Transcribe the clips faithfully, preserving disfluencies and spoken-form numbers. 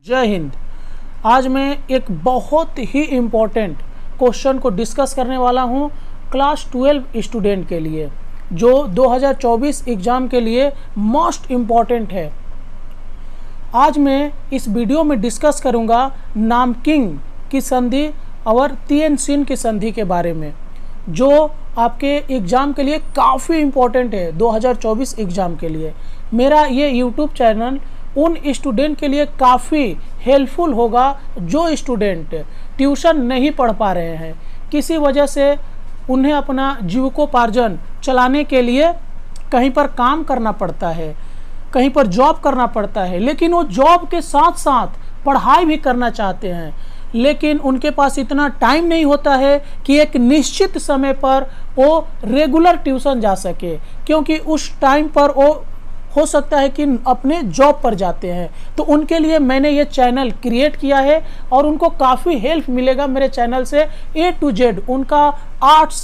जय हिंद। आज मैं एक बहुत ही इम्पोर्टेंट क्वेश्चन को डिस्कस करने वाला हूं क्लास ट्वेल्व स्टूडेंट के लिए, जो दो हज़ार चौबीस एग्ज़ाम के लिए मोस्ट इम्पॉर्टेंट है। आज मैं इस वीडियो में डिस्कस करूंगा नामकिंग की संधि और तिएनजिन की संधि के बारे में, जो आपके एग्ज़ाम के लिए काफ़ी इम्पोर्टेंट है दो हज़ार चौबीस एग्ज़ाम के लिए। मेरा ये यूट्यूब चैनल उन स्टूडेंट के लिए काफ़ी हेल्पफुल होगा जो स्टूडेंट ट्यूशन नहीं पढ़ पा रहे हैं, किसी वजह से उन्हें अपना जीविकोपार्जन चलाने के लिए कहीं पर काम करना पड़ता है, कहीं पर जॉब करना पड़ता है, लेकिन वो जॉब के साथ साथ पढ़ाई भी करना चाहते हैं, लेकिन उनके पास इतना टाइम नहीं होता है कि एक निश्चित समय पर वो रेगुलर ट्यूशन जा सके, क्योंकि उस टाइम पर वो हो सकता है कि अपने जॉब पर जाते हैं। तो उनके लिए मैंने ये चैनल क्रिएट किया है और उनको काफ़ी हेल्प मिलेगा मेरे चैनल से। ए टू जेड उनका आर्ट्स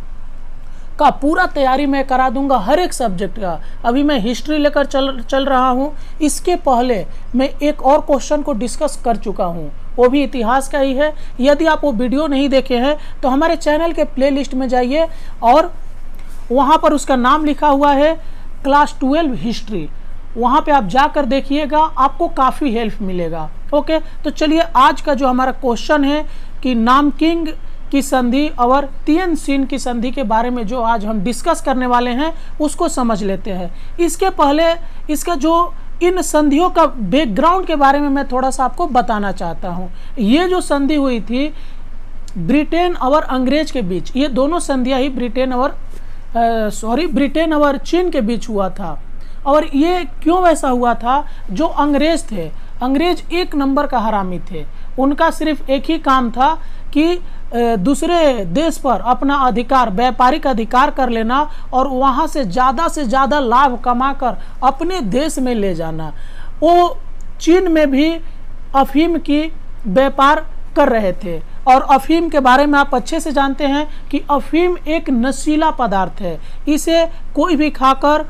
का पूरा तैयारी मैं करा दूंगा, हर एक सब्जेक्ट का। अभी मैं हिस्ट्री लेकर चल चल रहा हूँ। इसके पहले मैं एक और क्वेश्चन को डिस्कस कर चुका हूँ, वो भी इतिहास का ही है। यदि आप वो वीडियो नहीं देखे हैं तो हमारे चैनल के प्लेलिस्ट में जाइए और वहाँ पर उसका नाम लिखा हुआ है क्लास ट्वेल्व हिस्ट्री, वहाँ पे आप जाकर देखिएगा, आपको काफ़ी हेल्प मिलेगा। ओके, तो चलिए आज का जो हमारा क्वेश्चन है कि नामकिंग की संधि और तिएनजिन की संधि के बारे में जो आज हम डिस्कस करने वाले हैं उसको समझ लेते हैं। इसके पहले इसका जो इन संधियों का बैकग्राउंड के बारे में मैं थोड़ा सा आपको बताना चाहता हूँ। ये जो संधि हुई थी ब्रिटेन और अंग्रेज के बीच, ये दोनों संधियाँ ही ब्रिटेन और सॉरी uh, ब्रिटेन और चीन के बीच हुआ था। और ये क्यों वैसा हुआ था? जो अंग्रेज थे, अंग्रेज एक नंबर का हरामी थे। उनका सिर्फ एक ही काम था कि दूसरे देश पर अपना अधिकार, व्यापारिक अधिकार कर लेना और वहाँ से ज़्यादा से ज़्यादा लाभ कमाकर अपने देश में ले जाना। वो चीन में भी अफीम की व्यापार कर रहे थे, और अफीम के बारे में आप अच्छे से जानते हैं कि अफीम एक नशीला पदार्थ है। इसे कोई भी खाकर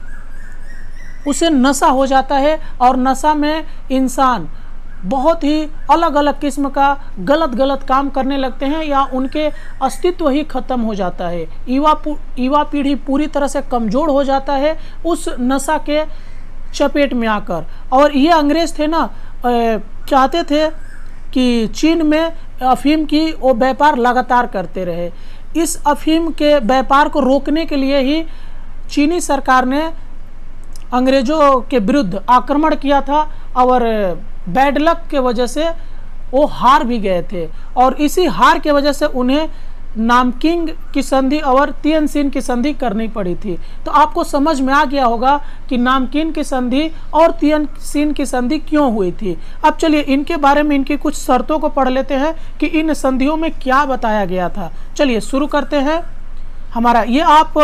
उसे नशा हो जाता है, और नशा में इंसान बहुत ही अलग अलग किस्म का गलत गलत काम करने लगते हैं, या उनके अस्तित्व ही खत्म हो जाता है। युवा युवा पीढ़ी पूरी तरह से कमज़ोर हो जाता है उस नशा के चपेट में आकर। और ये अंग्रेज थे ना, चाहते थे कि चीन में अफीम की वो व्यापार लगातार करते रहे। इस अफीम के व्यापार को रोकने के लिए ही चीनी सरकार ने अंग्रेज़ों के विरुद्ध आक्रमण किया था, और बैड लक के वजह से वो हार भी गए थे, और इसी हार के वजह से उन्हें नामकिंग की संधि और तिएनजिन की संधि करनी पड़ी थी। तो आपको समझ में आ गया होगा कि नामकिंग की संधि और तिएनजिन की संधि क्यों हुई थी। अब चलिए इनके बारे में, इनकी कुछ शर्तों को पढ़ लेते हैं कि इन संधियों में क्या बताया गया था। चलिए शुरू करते हैं हमारा। ये आप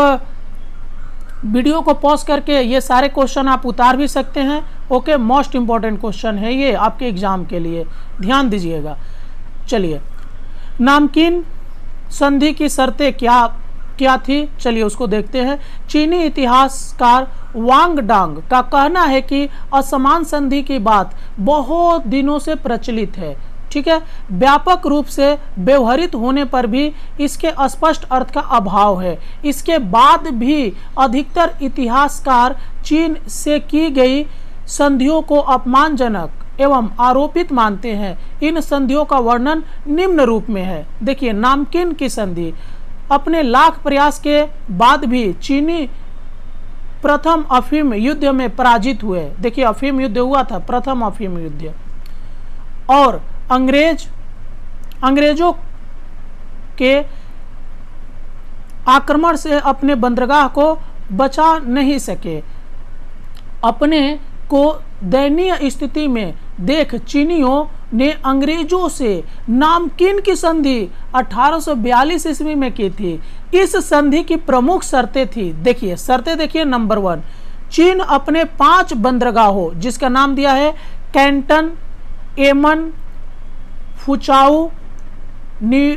वीडियो को पॉज करके ये सारे क्वेश्चन आप उतार भी सकते हैं। ओके, मोस्ट इम्पॉर्टेंट क्वेश्चन है ये आपके एग्जाम के लिए, ध्यान दीजिएगा। चलिए, नामकिंग संधि की शर्तें क्या क्या थी, चलिए उसको देखते हैं। चीनी इतिहासकार वांग डांग का कहना है कि असमान संधि की बात बहुत दिनों से प्रचलित है। ठीक है, व्यापक रूप से व्यवहृत होने पर भी इसके स्पष्ट अर्थ का अभाव है। इसके बाद भी अधिकतर इतिहासकार चीन से की गई संधियों को अपमानजनक एवं आरोपित मानते हैं। इन संधियों का वर्णन निम्न रूप में है। देखिए, नामकिंग की संधि, अपने लाख प्रयास के बाद भी चीनी प्रथम अफीम युद्ध में पराजित हुए। देखिए, अफीम युद्ध हुआ था, प्रथम अफीम युद्ध, और अंग्रेज अंग्रेजों के आक्रमण से अपने बंदरगाह को बचा नहीं सके। अपने को दयनीय स्थिति में देख चीनियों ने अंग्रेजों से नामकिंग की संधि अठारह सौ बयालीस ईस्वी में की थी। इस संधि की प्रमुख शर्तें थी, देखिए शर्तें देखिए। नंबर वन, चीन अपने पांच बंदरगाहों, जिसका नाम दिया है कैंटन, एमन, फुचाऊ, नि,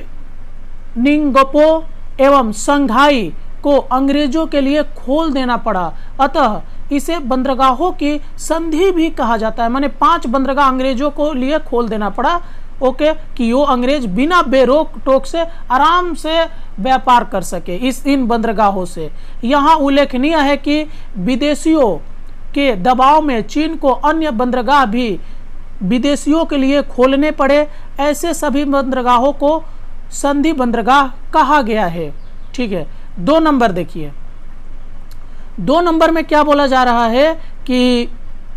निंगपो एवं संघाई को अंग्रेजों के लिए खोल देना पड़ा। अतः इसे बंदरगाहों की संधि भी कहा जाता है। माने पांच बंदरगाह अंग्रेजों को लिए खोल देना पड़ा, ओके, कि वो अंग्रेज बिना बेरोक टोक से आराम से व्यापार कर सके इस इन बंदरगाहों से। यहाँ उल्लेखनीय है कि विदेशियों के दबाव में चीन को अन्य बंदरगाह भी विदेशियों के लिए खोलने पड़े। ऐसे सभी बंदरगाहों को संधि बंदरगाह कहा गया है। ठीक है, दो नंबर देखिए, दो नंबर में क्या बोला जा रहा है कि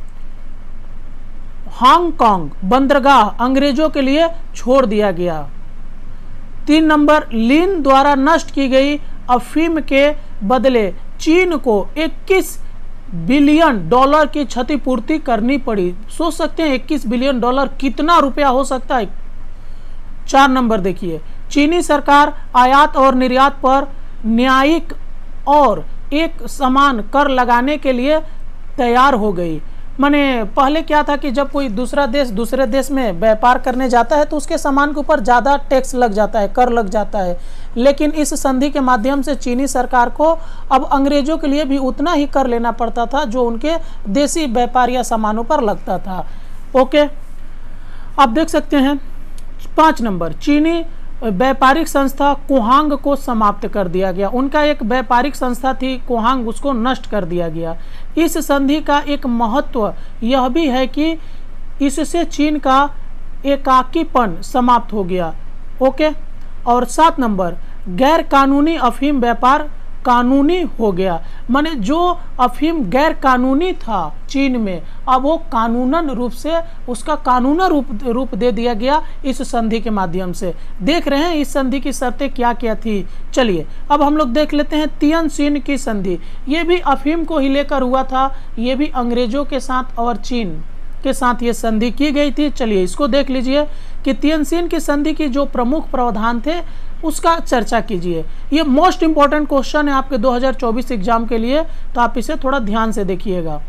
हांगकांग बंदरगाह अंग्रेजों के लिए छोड़ दिया गया। तीन नंबर, लिन द्वारा नष्ट की गई अफीम के बदले चीन को इक्कीस बिलियन डॉलर की क्षतिपूर्ति करनी पड़ी। सोच सकते हैं इक्कीस बिलियन डॉलर कितना रुपया हो सकता है। चार नंबर देखिए, चीनी सरकार आयात और निर्यात पर न्यायिक और एक समान कर लगाने के लिए तैयार हो गई। माने पहले क्या था कि जब कोई दूसरा देश दूसरे देश में व्यापार करने जाता है तो उसके सामान के ऊपर ज़्यादा टैक्स लग जाता है, कर लग जाता है, लेकिन इस संधि के माध्यम से चीनी सरकार को अब अंग्रेजों के लिए भी उतना ही कर लेना पड़ता था जो उनके देसी व्यापार या सामानों पर लगता था। ओके, आप देख सकते हैं पाँच नंबर, चीनी व्यापारिक संस्था कुहांग को समाप्त कर दिया गया। उनका एक व्यापारिक संस्था थी कुहांग, उसको नष्ट कर दिया गया। इस संधि का एक महत्व यह भी है कि इससे चीन का एकाकीपन समाप्त हो गया। ओके, और सात नंबर, गैर कानूनी अफीम व्यापार कानूनी हो गया। माने जो अफीम गैर कानूनी था चीन में, अब वो कानूनन रूप से उसका कानूनन रूप रूप दे दिया गया इस संधि के माध्यम से। देख रहे हैं इस संधि की शर्तें क्या क्या थी। चलिए अब हम लोग देख लेते हैं तियानसिन की संधि। ये भी अफीम को ही लेकर हुआ था, ये भी अंग्रेजों के साथ और चीन के साथ ये संधि की गई थी। चलिए इसको देख लीजिए कि तियानसिन की संधि की जो प्रमुख प्रावधान थे उसका चर्चा कीजिए। ये मोस्ट इंपॉर्टेंट क्वेश्चन है आपके दो हज़ार चौबीस एग्जाम के लिए, तो आप इसे थोड़ा ध्यान से देखिएगा।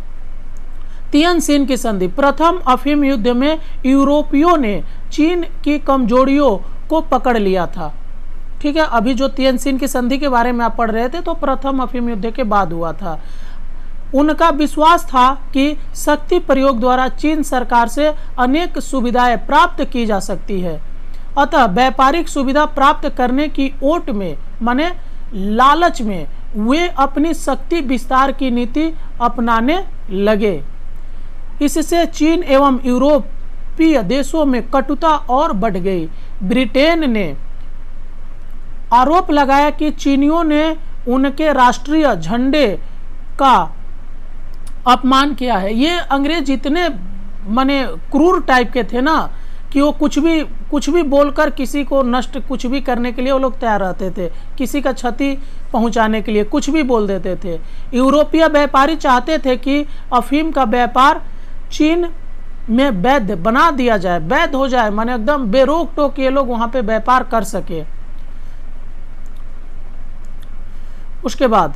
तियानसिन की संधि, प्रथम अफीम युद्ध में यूरोपियों ने चीन की कमजोरियों को पकड़ लिया था। ठीक है, अभी जो तियानसिन की संधि के बारे में आप पढ़ रहे थे तो प्रथम अफीम युद्ध के बाद हुआ था। उनका विश्वास था कि शक्ति प्रयोग द्वारा चीन सरकार से अनेक सुविधाएं प्राप्त की जा सकती है, अतः व्यापारिक सुविधा प्राप्त करने की ओट में माने लालच में वे अपनी शक्ति विस्तार की नीति अपनाने लगे। इससे चीन एवं यूरोपीय देशों में कटुता और बढ़ गई। ब्रिटेन ने आरोप लगाया कि चीनियों ने उनके राष्ट्रीय झंडे का अपमान किया है। ये अंग्रेज इतने माने क्रूर टाइप के थे ना कि वो कुछ भी कुछ भी बोलकर किसी को नष्ट कुछ भी करने के लिए वो लोग तैयार रहते थे, किसी का क्षति पहुंचाने के लिए कुछ भी बोल देते थे। यूरोपीय व्यापारी चाहते थे कि अफीम का व्यापार चीन में वैध बना दिया जाए, वैध हो जाए, माने एकदम बेरोक टोक ये लोग वहां पे व्यापार कर सके। उसके बाद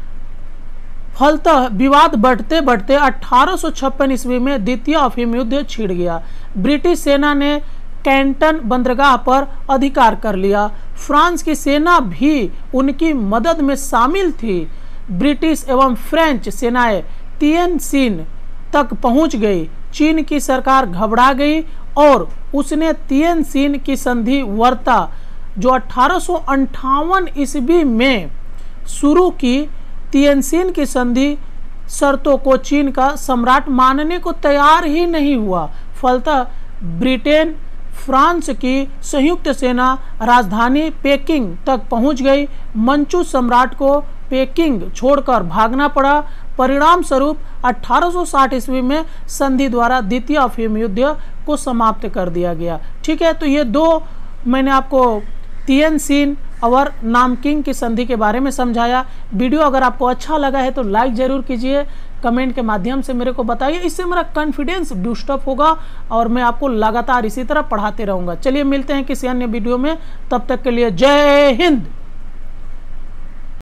फलतः विवाद बढ़ते बढ़ते अठारह सौ छप्पन ईस्वी में द्वितीय अफीम युद्ध छिड़ गया। ब्रिटिश सेना ने कैंटन बंदरगाह पर अधिकार कर लिया। फ्रांस की सेना भी उनकी मदद में शामिल थी। ब्रिटिश एवं फ्रेंच सेनाएं तियानसिन तक पहुंच गई। चीन की सरकार घबरा गई और उसने तियानसिन की संधि वार्ता जो अठारह सौ अंठावन ईस्वी में शुरू की, तियानसिन की संधि शर्तों को चीन का सम्राट मानने को तैयार ही नहीं हुआ। फलतः ब्रिटेन फ्रांस की संयुक्त सेना राजधानी पेकिंग तक पहुंच गई। मंचू सम्राट को पेकिंग छोड़कर भागना पड़ा। परिणाम स्वरूप अठारह सौ साठ ईस्वी में संधि द्वारा द्वितीय अफीम युद्ध को समाप्त कर दिया गया। ठीक है, तो ये दो मैंने आपको तियानसिन और नामकिंग की संधि के बारे में समझाया। वीडियो अगर आपको अच्छा लगा है तो लाइक जरूर कीजिए, कमेंट के माध्यम से मेरे को बताइए, इससे मेरा कॉन्फिडेंस बूस्टअप होगा और मैं आपको लगातार इसी तरह पढ़ाते रहूँगा। चलिए मिलते हैं किसी अन्य वीडियो में, तब तक के लिए जय हिंद।